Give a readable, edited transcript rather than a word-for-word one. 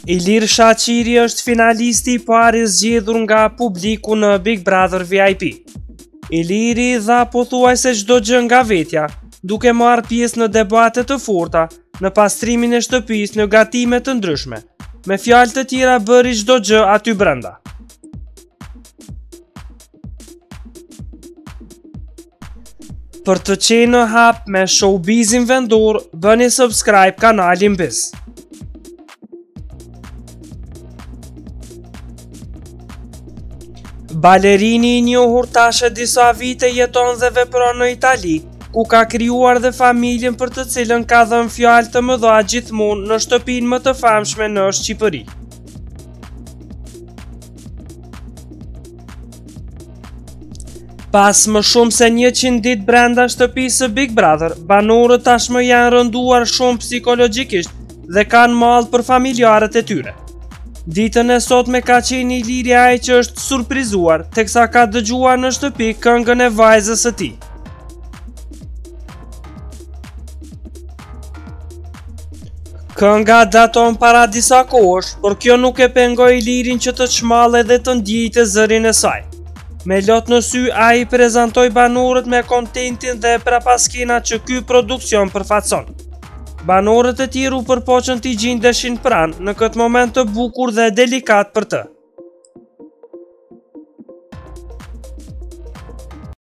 Ilir Shaqiri është finalisti I parë zgjedhur nga publiku në Big Brother VIP. Iliri dha pothuajse çdo gjë nga vetja, duke marrë pjesë në debate të forta, në pastrimin e shtëpisë, në gatime të ndryshme. Me fjalë të tjera bëri çdo gjë aty brenda. Për të qenë në hap me showbizin vendor, bëni subscribe kanalin Biz. Balerini I njohur tash disa vite jeton dhe vepron në Itali, ku ka krijuar dhe familjen për të cilën ka dhënë fjalë të mëdha gjithmonë në shtëpinë më të famshme në Shqipëri. Pas më shumë se 100 ditë brenda shtëpisë së Big Brother, banorët tashmë janë rënduar shumë psikologjikisht dhe kanë mall për familjarët e tyre. Ditën e sotme ka qenë Iliri ai që është surprizuar, teksa ka dëgjuar në shtëpi këngën e vajzës së tij. Kënga daton para disa kohësh, por kjo nuk e pengoi Ilirin që të çmallë dhe të ndiejtë zërin e saj. Me lot në sy, ai prezantoi banorët me kontentin dhe prapaskena që ky produksion përfaqëson. Banorët e tjerë u përpoqën t'i gjindeshin pranë në këtë moment të bukur dhe delikat për të.